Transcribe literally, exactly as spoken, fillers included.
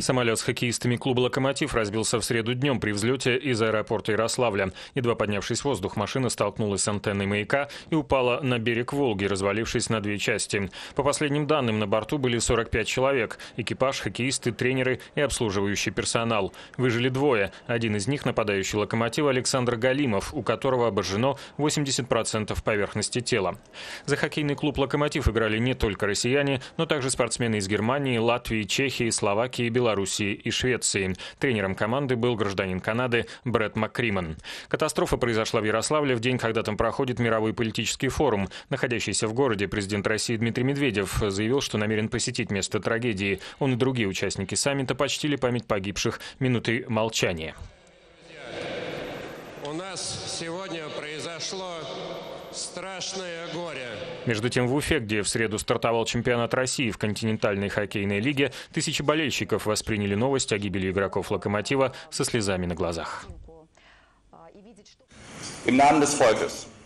Самолет с хоккеистами клуба «Локомотив» разбился в среду днем при взлете из аэропорта Ярославля. Едва поднявшись в воздух, машина столкнулась с антенной маяка и упала на берег Волги, развалившись на две части. По последним данным, на борту были сорок пять человек – экипаж, хоккеисты, тренеры и обслуживающий персонал. Выжили двое. Один из них – нападающий «Локомотива» Александр Галимов, у которого обожжено восемьдесят процентов поверхности тела. За хоккейный клуб «Локомотив» играли не только россияне, но также спортсмены из Германии, Латвии, Чехии, Словакии, Белоруссии и Швеции. Тренером команды был гражданин Канады Брэд Маккриман. Катастрофа произошла в Ярославле в день, когда там проходит мировой политический форум. Находящийся в городе президент России Дмитрий Медведев заявил, что намерен посетить место трагедии. Он и другие участники саммита почтили память погибших минутой молчания. У нас сегодня произошло страшное горе. Между тем, в Уфе, где в среду стартовал чемпионат России в континентальной хоккейной лиге, тысячи болельщиков восприняли новость о гибели игроков «Локомотива» со слезами на глазах. Im Namen des Volkes